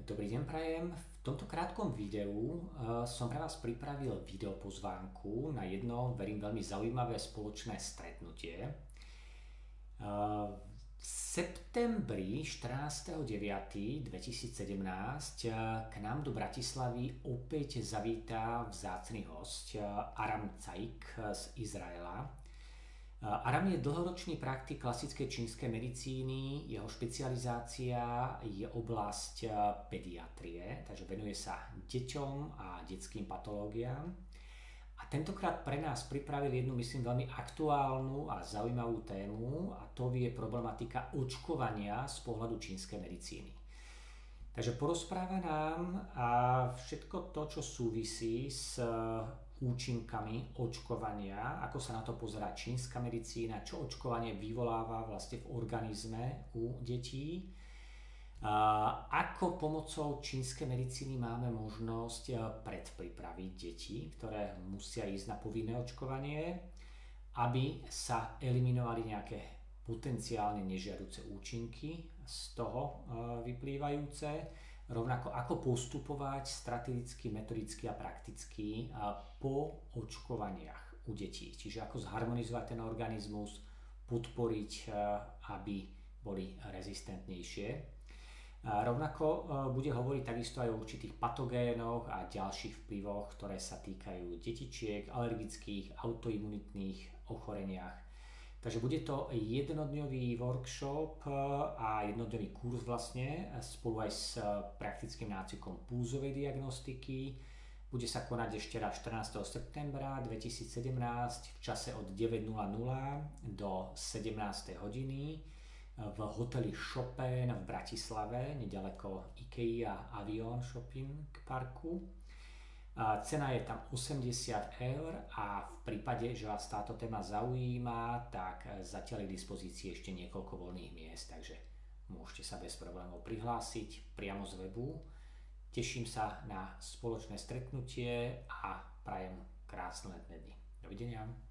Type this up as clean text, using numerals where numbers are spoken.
Dobrý deň prajem. V tomto krátkom videu som pre vás pripravil videopozvánku na jedno, verím, veľmi zaujímavé spoločné stretnutie. V septembri 14.9.2017 k nám do Bratislavy opäť zavítá vzácny hosť Aram Caik z Izraela. Aram je dlhoročný praktik klasickej čínskej medicíny, jeho špecializácia je oblasť pediatrie, takže venuje sa deťom a detským patológiám. A tentokrát pre nás pripravil jednu, myslím, veľmi aktuálnu a zaujímavú tému, a to je problematika očkovania z pohľadu čínskej medicíny. Takže porozpráva nám všetko to, čo súvisí s účinkami očkovania, ako sa na to pozerá čínska medicína, čo očkovanie vyvoláva vlastne v organizme u detí, ako pomocou čínskej medicíny máme možnosť predpripraviť deti, ktoré musia ísť na povinné očkovanie, aby sa eliminovali nejaké potenciálne nežiaduce účinky z toho vyplývajúce. Rovnako ako postupovať strategicky, metodicky a prakticky po očkovaniach u detí. Čiže ako zharmonizovať ten organizmus, podporiť, aby boli rezistentnejšie. Rovnako bude hovoriť takisto aj o určitých patogénoch a ďalších vplyvoch, ktoré sa týkajú detičiek, alergických, autoimunitných ochoreniach. Takže bude to jednodňový workshop a jednodňový kurz vlastne spolu aj s praktickým nácvikom pulzovej diagnostiky. Bude sa konať ešte raz 14. septembra 2017 v čase od 9:00 do 17. hodiny v hoteli Chopin v Bratislave, nedaleko IKEA a Avion Shopping parku. Cena je tam 80 eur a v prípade, že vás táto téma zaujíma, tak zatiaľ je k dispozícii ešte niekoľko voľných miest, takže môžete sa bez problémov prihlásiť priamo z webu. Teším sa na spoločné stretnutie a prajem krásne letné dni. Dovidenia.